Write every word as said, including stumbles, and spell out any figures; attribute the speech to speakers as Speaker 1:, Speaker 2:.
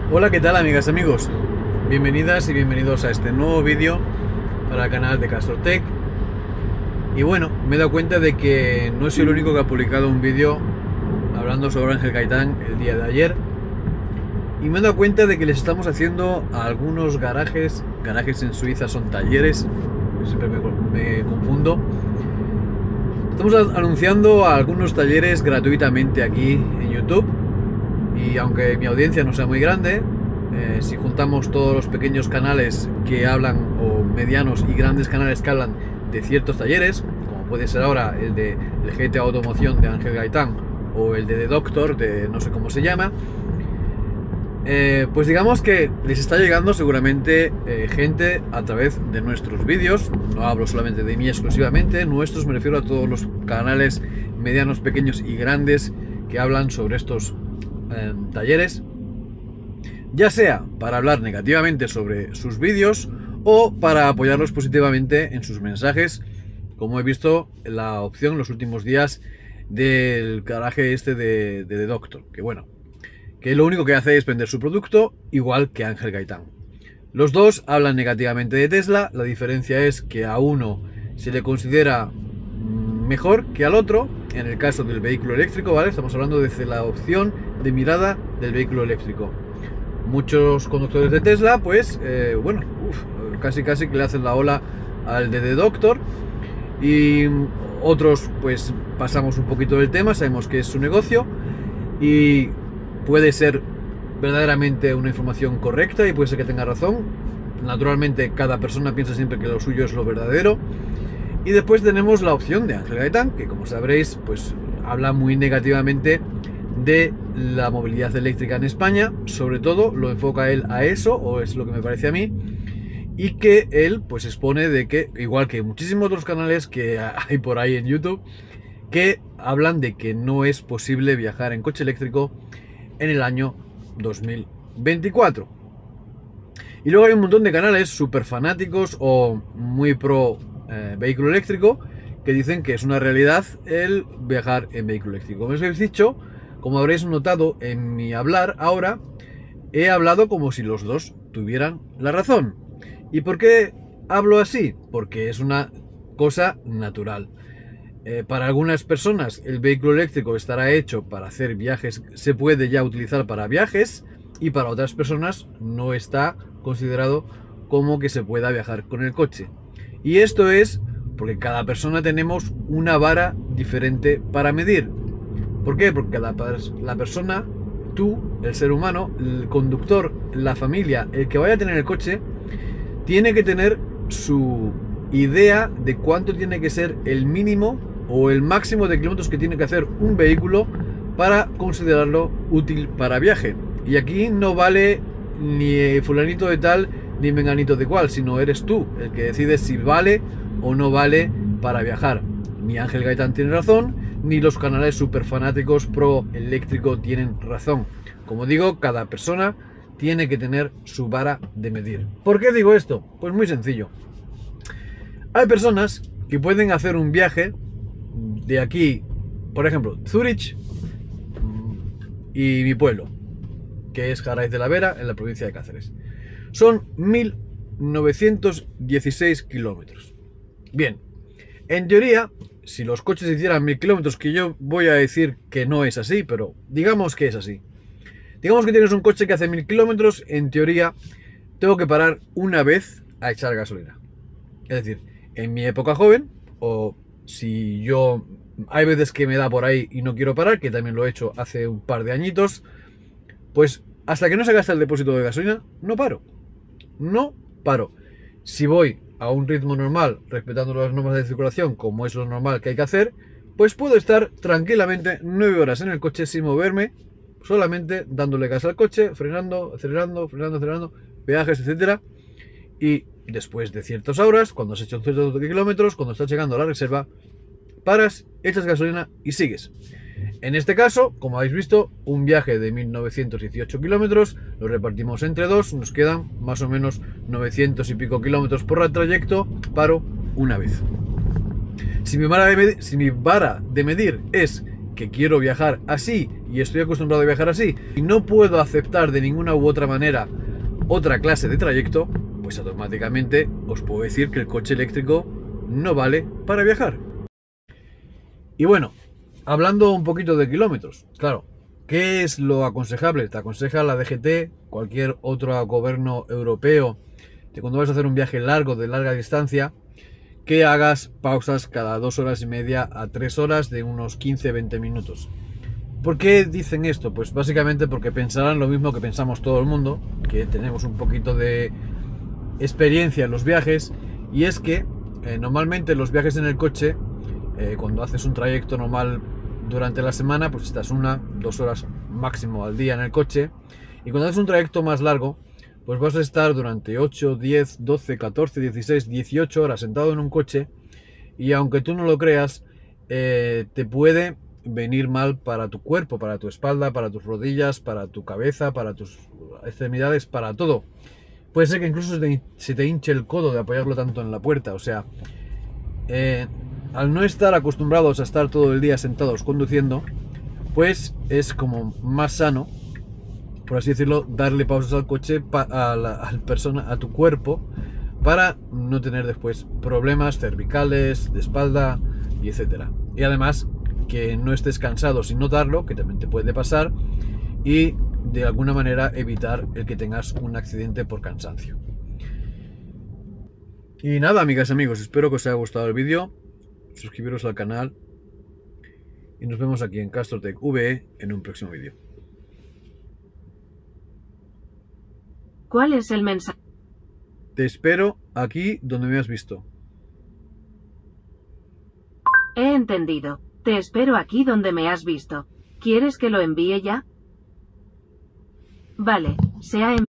Speaker 1: Hola, ¿qué tal, amigas y amigos? Bienvenidas y bienvenidos a este nuevo vídeo para el canal de Castrotech. Y bueno, me he dado cuenta de que no soy el único que ha publicado un vídeo hablando sobre Ángel Gaitán el día de ayer. Y me he dado cuenta de que les estamos haciendo a algunos garajes, garajes en Suiza son talleres, siempre me, me confundo. Estamos anunciando a algunos talleres gratuitamente aquí en YouTube. Y aunque mi audiencia no sea muy grande, eh, si juntamos todos los pequeños canales que hablan, o medianos y grandes canales que hablan de ciertos talleres, como puede ser ahora el de el G T A Automoción de Ángel Gaitán o el de The Doctor de no sé cómo se llama, eh, pues digamos que les está llegando seguramente eh, gente a través de nuestros vídeos. No hablo solamente de mí exclusivamente, nuestros me refiero a todos los canales medianos, pequeños y grandes que hablan sobre estos eh, talleres, ya sea para hablar negativamente sobre sus vídeos o para apoyarlos positivamente en sus mensajes, como he visto la opción en los últimos días del garaje este de, de The Doctor, que bueno, que lo único que hace es vender su producto igual que Ángel Gaitán. Los dos hablan negativamente de Tesla, la diferencia es que a uno se le considera mejor que al otro. En el caso del vehículo eléctrico, ¿vale? Estamos hablando desde la opción de mirada del vehículo eléctrico. Muchos conductores de Tesla, pues, eh, bueno, uf, casi casi que le hacen la ola al de The Doctor. Y otros, pues, pasamos un poquito del tema, sabemos que es su negocio y puede ser verdaderamente una información correcta y puede ser que tenga razón. Naturalmente, cada persona piensa siempre que lo suyo es lo verdadero. Y después tenemos la opción de Ángel Gaitán, que como sabréis, pues habla muy negativamente de la movilidad eléctrica en España, sobre todo lo enfoca él a eso, o es lo que me parece a mí, y que él pues expone de que, igual que muchísimos otros canales que hay por ahí en YouTube, que hablan de que no es posible viajar en coche eléctrico en el año dos mil veinticuatro. Y luego hay un montón de canales súper fanáticos o muy pro eh, vehículo eléctrico que dicen que es una realidad el viajar en vehículo eléctrico. Como os he dicho, como habréis notado en mi hablar ahora, he hablado como si los dos tuvieran la razón. ¿Y por qué hablo así? Porque es una cosa natural. Eh, para algunas personas el vehículo eléctrico estará hecho para hacer viajes, se puede ya utilizar para viajes, y para otras personas no está considerado como que se pueda viajar con el coche. Y esto es porque cada persona tenemos una vara diferente para medir. ¿Por qué? Porque cada la persona, tú, el ser humano, el conductor, la familia, el que vaya a tener el coche, tiene que tener su idea de cuánto tiene que ser el mínimo o el máximo de kilómetros que tiene que hacer un vehículo para considerarlo útil para viaje. Y aquí no vale ni fulanito de tal ni menganito de cual, sino eres tú el que decides si vale o no vale para viajar. Ni Ángel Gaitán tiene razón, ni los canales super fanáticos pro eléctrico tienen razón. Como digo, cada persona tiene que tener su vara de medir. ¿Por qué digo esto? Pues muy sencillo. Hay personas que pueden hacer un viaje de aquí, por ejemplo, Zurich y mi pueblo, que es Jaraiz de la Vera, en la provincia de Cáceres. Son mil novecientos dieciséis kilómetros. Bien, en teoría, si los coches hicieran mil kilómetros, que yo voy a decir que no es así, pero digamos que es así. Digamos que tienes un coche que hace mil kilómetros, en teoría, tengo que parar una vez a echar gasolina. Es decir, en mi época joven, o si yo... hay veces que me da por ahí y no quiero parar, que también lo he hecho hace un par de añitos, pues hasta que no se gasta el depósito de gasolina, no paro. No paro. Si voy a un ritmo normal, respetando las normas de circulación, como es lo normal que hay que hacer, pues puedo estar tranquilamente nueve horas en el coche sin moverme, solamente dándole gas al coche, frenando, acelerando, frenando, acelerando, peajes, etcétera. Y después de ciertas horas, cuando has hecho ciertos kilómetros, cuando estás llegando a la reserva, paras, echas gasolina y sigues. En este caso, como habéis visto, un viaje de mil novecientos dieciocho kilómetros, lo repartimos entre dos, nos quedan más o menos novecientos y pico kilómetros por trayecto, paro una vez. Si mi vara de medir, si mi vara de medir es que quiero viajar así y estoy acostumbrado a viajar así y no puedo aceptar de ninguna u otra manera otra clase de trayecto, pues automáticamente os puedo decir que el coche eléctrico no vale para viajar. Y bueno, hablando un poquito de kilómetros, claro, ¿qué es lo aconsejable? Te aconseja la D G T, cualquier otro gobierno europeo, que cuando vas a hacer un viaje largo, de larga distancia, que hagas pausas cada dos horas y media a tres horas de unos quince a veinte minutos. ¿Por qué dicen esto? Pues básicamente porque pensarán lo mismo que pensamos todo el mundo, que tenemos un poquito de experiencia en los viajes, y es que eh, normalmente los viajes en el coche, eh, cuando haces un trayecto normal durante la semana, pues estás una, dos horas máximo al día en el coche, y cuando haces un trayecto más largo, pues vas a estar durante ocho, diez, doce, catorce, dieciséis, dieciocho horas sentado en un coche, y aunque tú no lo creas, eh, te puede venir mal para tu cuerpo, para tu espalda, para tus rodillas, para tu cabeza, para tus extremidades, para todo. Puede ser que incluso se te, se te hinche el codo de apoyarlo tanto en la puerta. O sea, eh, al no estar acostumbrados a estar todo el día sentados conduciendo, pues es como más sano, por así decirlo, darle pausas al coche, a la a la persona, a tu cuerpo, para no tener después problemas cervicales, de espalda y etcétera. Y además que no estés cansado sin notarlo, que también te puede pasar, y de alguna manera evitar el que tengas un accidente por cansancio. Y nada, amigas y amigos, espero que os haya gustado el vídeo, suscribiros al canal y nos vemos aquí en Castrotech V E en un próximo vídeo.
Speaker 2: ¿Cuál es el mensaje?
Speaker 1: Te espero aquí donde me has visto.
Speaker 2: He entendido. Te espero aquí donde me has visto. ¿Quieres que lo envíe ya? Vale, se ha enviado.